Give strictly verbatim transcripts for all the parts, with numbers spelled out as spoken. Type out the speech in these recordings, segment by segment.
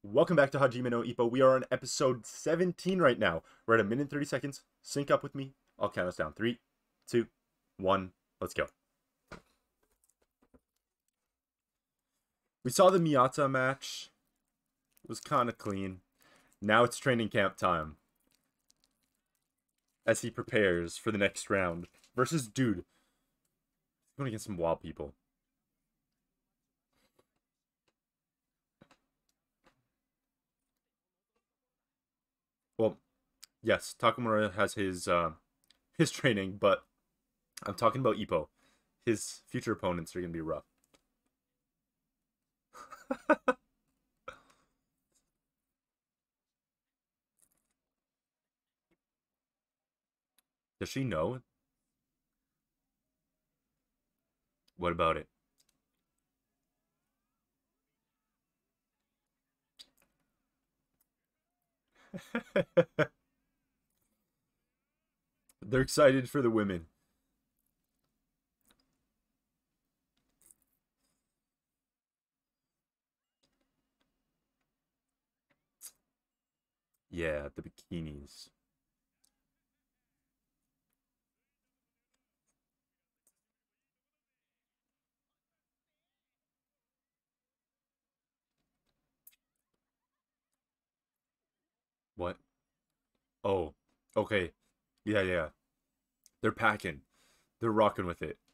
Welcome back to Hajime no Ippo. We are on episode seventeen right now. We're at a minute and thirty seconds. Sync up with me. I'll count us down. Three, two, one. Let's go. We saw the Miyata match. It was kind of clean. Now it's training camp time. As he prepares for the next round. Versus Dude. He's going against some wild people. Well, yes, Takamura has his uh, his training, but I'm talking about Ippo. His future opponents are going to be rough. Does she know? What about it? They're excited for the women. Yeah, the bikinis. What? Oh, okay. Yeah, yeah. They're packing. They're rocking with it.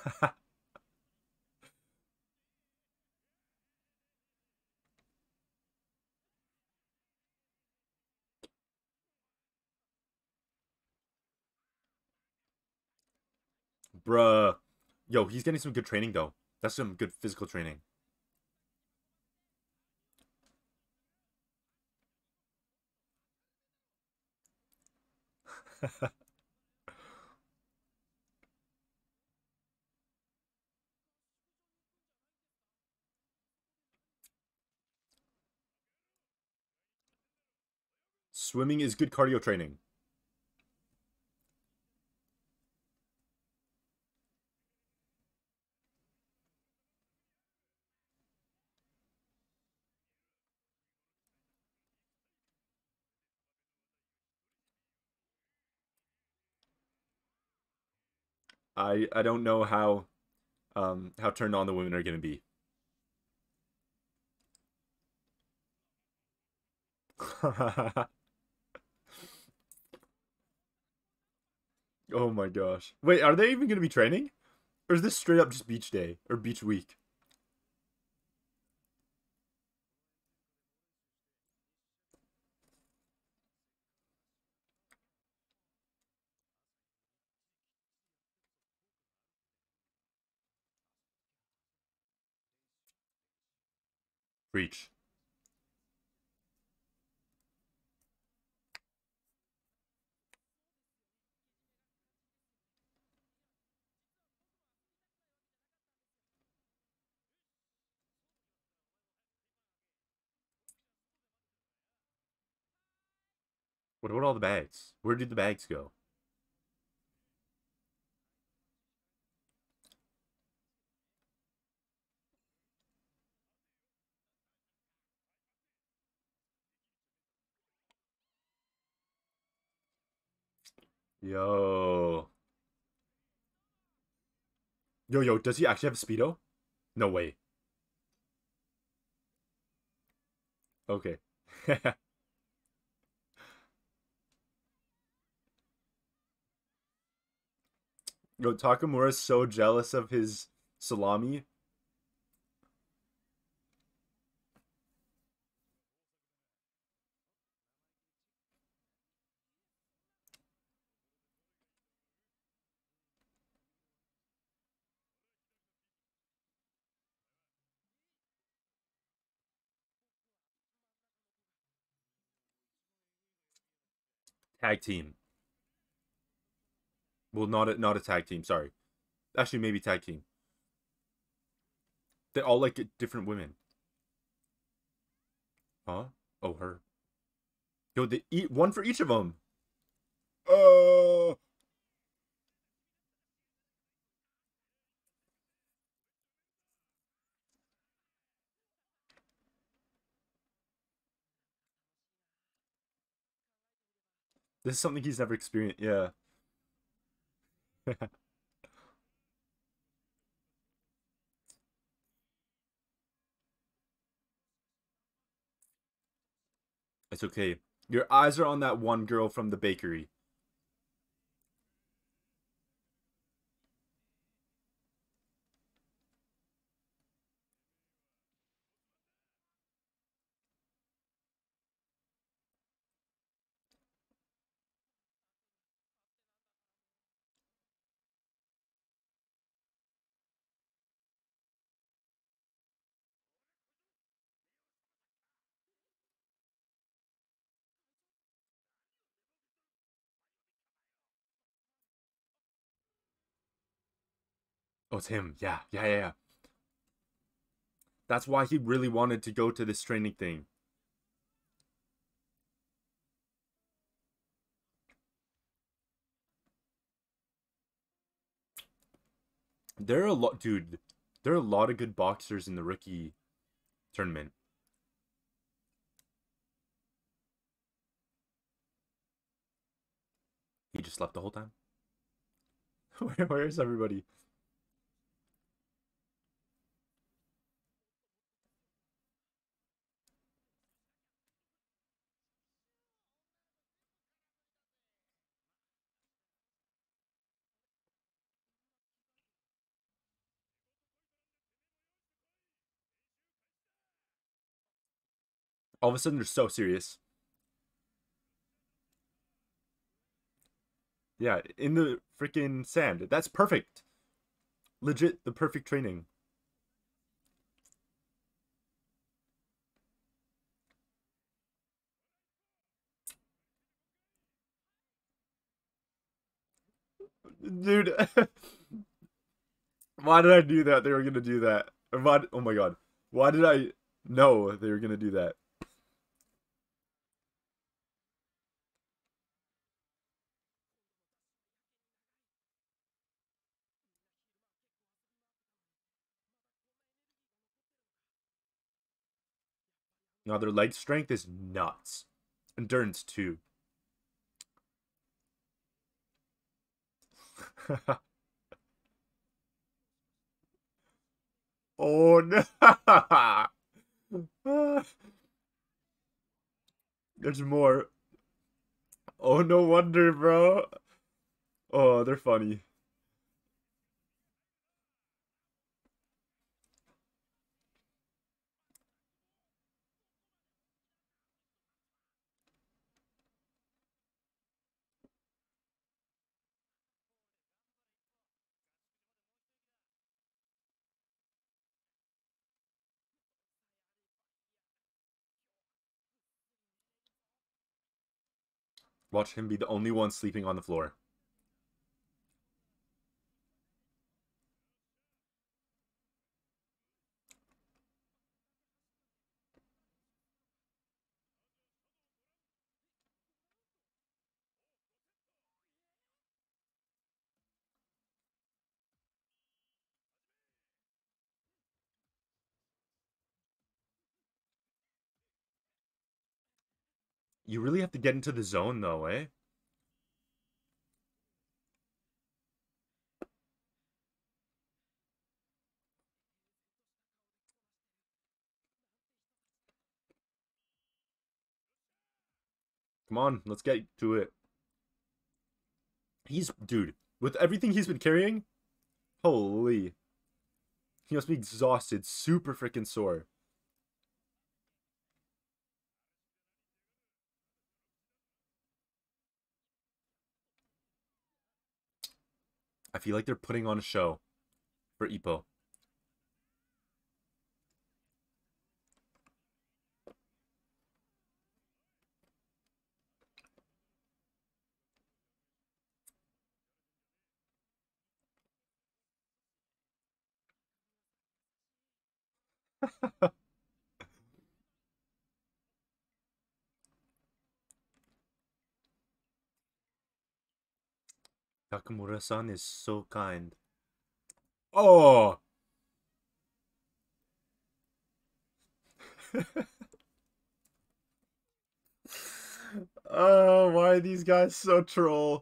Bruh. Yo, he's getting some good training, though. That's some good physical training. Swimming is good cardio training. I I don't know how um how turned on the women are gonna be. Oh my gosh. Wait, are they even gonna be training? Or is this straight up just beach day or beach week? Preach. What about all the bags? Where did the bags go? Yo. Yo, yo, does he actually have a Speedo? No way. Okay. Yo, Takamura's so jealous of his salami. Tag team. Well, not a, not a tag team, sorry. Actually, maybe tag team. They all like different women. Huh? Oh, her. Yo, they eat one for each of them. Uh, This is something he's never experienced. Yeah. It's okay. Your eyes are on that one girl from the bakery. Oh, it's him. Yeah, yeah, yeah, yeah. That's why he really wanted to go to this training thing. There are a lot, dude. There are a lot of good boxers in the rookie tournament. He just slept the whole time. Where, where's everybody? All of a sudden, they're so serious. Yeah, in the freaking sand. That's perfect. Legit, the perfect training. Dude, why did I do that? They were gonna do that. Why, oh my god. Why did I know they were gonna do that? Now their leg strength is nuts. Endurance too. Oh no. There's more. Oh, no wonder, bro. Oh, they're funny. Watch him be the only one sleeping on the floor. You really have to get into the zone, though, eh? Come on, let's get to it. He's, dude, with everything he's been carrying, holy. He must be exhausted, super freaking sore. I feel like they're putting on a show for Ippo. Takamura-san is so kind. Oh! Oh, why are these guys so troll?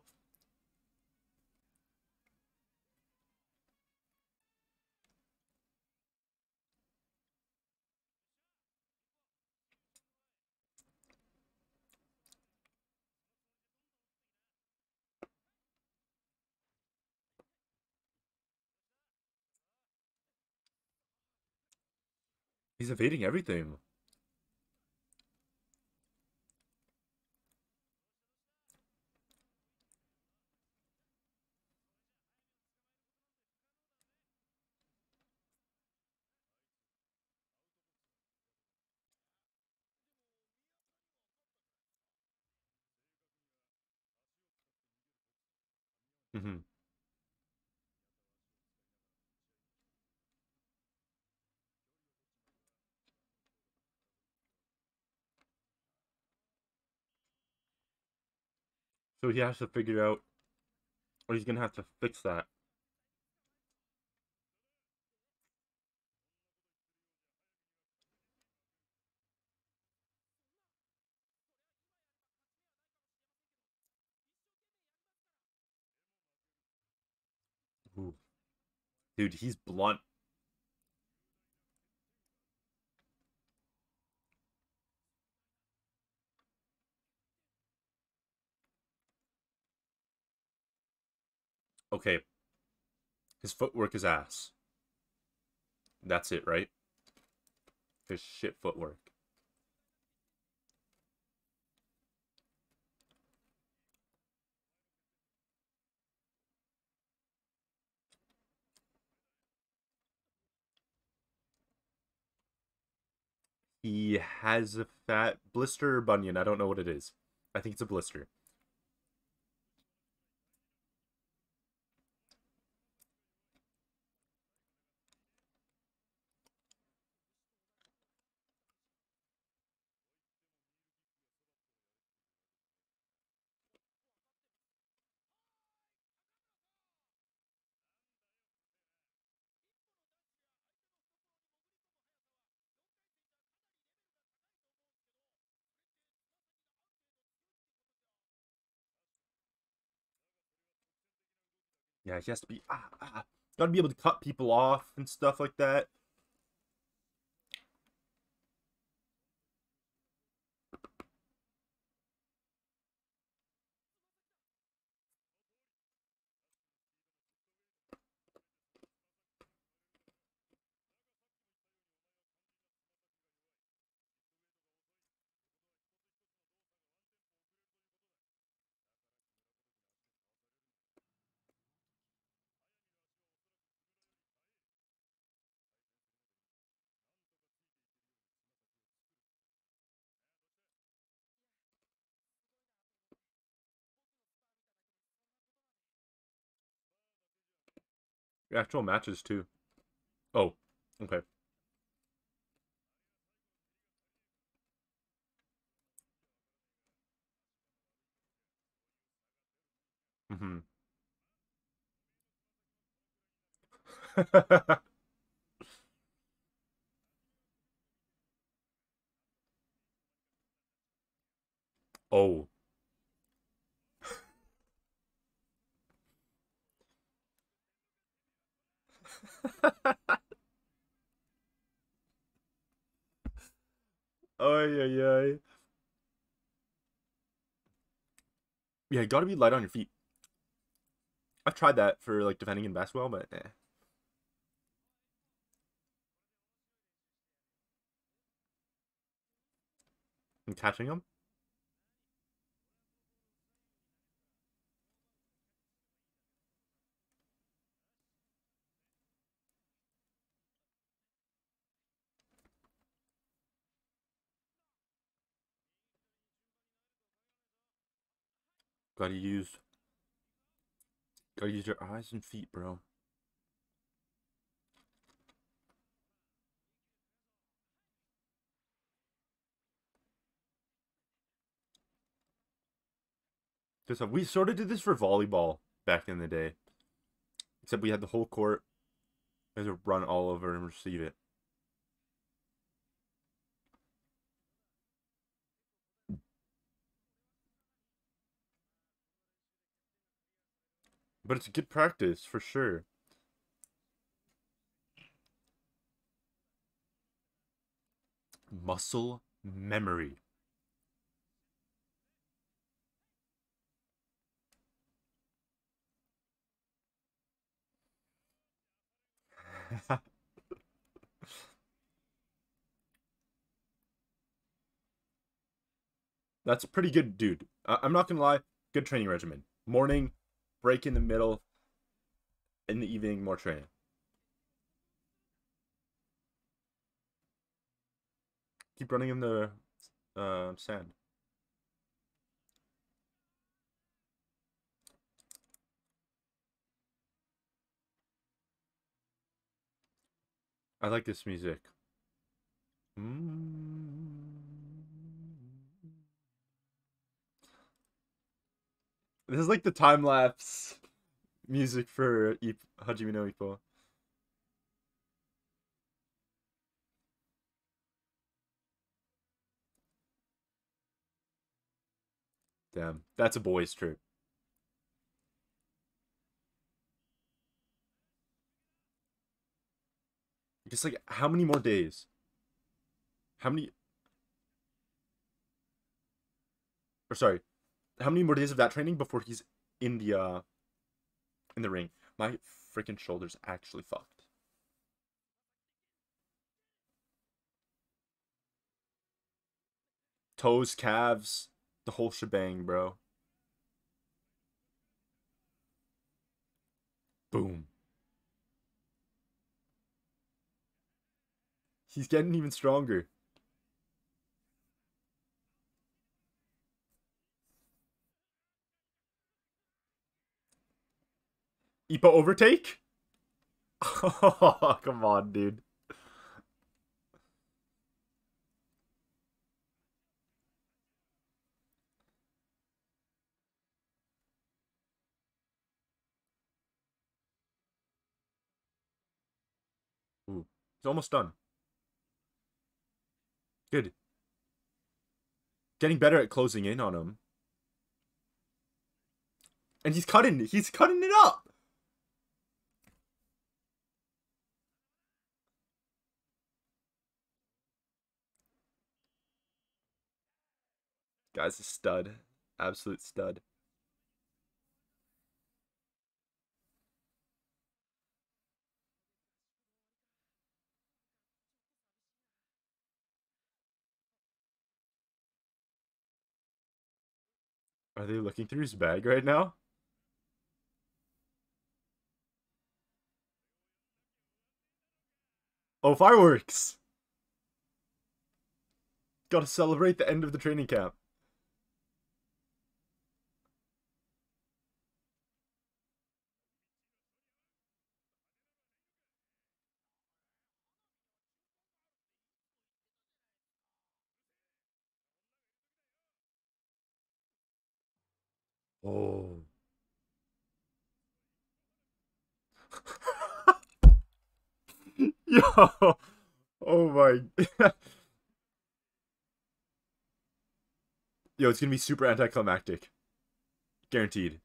He's evading everything. Hmm. So he has to figure out, or he's gonna have to fix that. Ooh. Dude, he's blunt. Okay, his footwork is ass. That's it, right? His shit footwork. He has a fat blister or bunion. I don't know what it is. I think it's a blister. Yeah, he has to be ah ah. Gotta be able to cut people off and stuff like that. Actual matches too. Oh, okay. Mm-hmm. Oh. Oh yeah, yeah. Yeah, you gotta be light on your feet. I've tried that for like defending in basketball, but eh. And catching them. Gotta use gotta use your eyes and feet, bro. Because we sort of did this for volleyball back in the day. Except we had the whole court. We had to run all over and receive it. But it's good practice for sure. Muscle memory. That's pretty good, dude. I- I'm not gonna lie. Good training regimen. Morning, break in the middle, in the evening, more training. Keep running in the uh, sand. I like this music. Mm. This is like the time lapse music for Ip- Hajime no Ippo. Damn, that's a boys' trip. Just like how many more days? How many? Or sorry, how many more days of that training before he's in the uh in the ring? My freaking shoulders actually fucked. Toes, calves, the whole shebang, bro. Boom. He's getting even stronger. Ippo overtake? Oh, come on, dude. Ooh, he's almost done. Good. Getting better at closing in on him. And he's cutting he's cutting it up. Guy's a stud. Absolute stud. Are they looking through his bag right now? Oh, fireworks! Gotta celebrate the end of the training camp. Oh. Yo! Oh my. Yo, it's gonna be super anticlimactic. Guaranteed.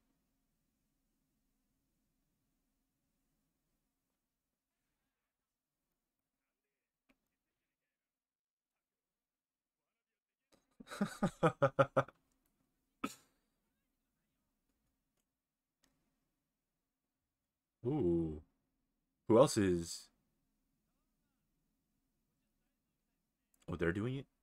Ooh. Who else is. Oh, they're doing it?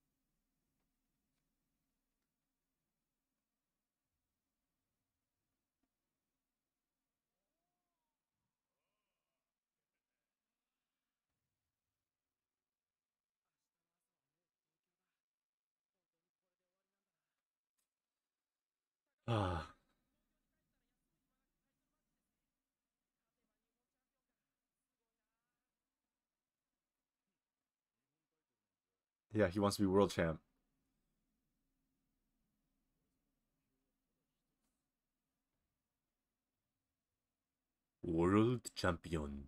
Ah. Yeah, he wants to be world champ. World champion.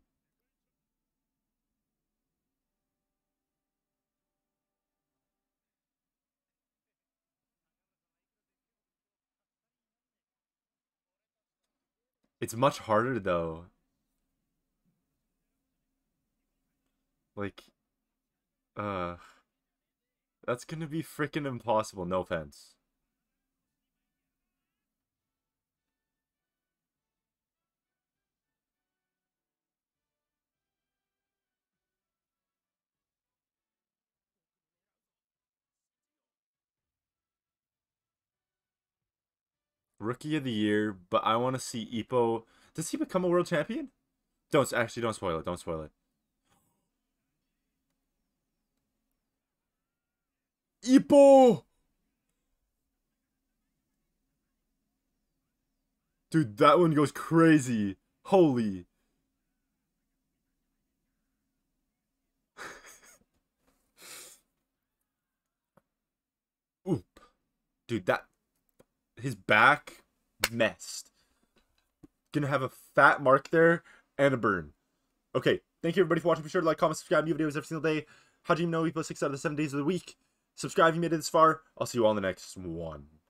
It's much harder though. Like, uh, that's gonna be freaking impossible. No offense. Rookie of the year, but I want to see Ippo. Does he become a world champion? Don't actually don't spoil it. Don't spoil it. Ippo! Dude, that one goes crazy. Holy. Oop. Dude, that his back messed. Gonna have a fat mark there and a burn. Okay, thank you everybody for watching. Be sure to like, comment, subscribe. New videos every single day. Hajime no Ippo six out of the seven days of the week. Subscribe if you made it this far. I'll see you all in the next one.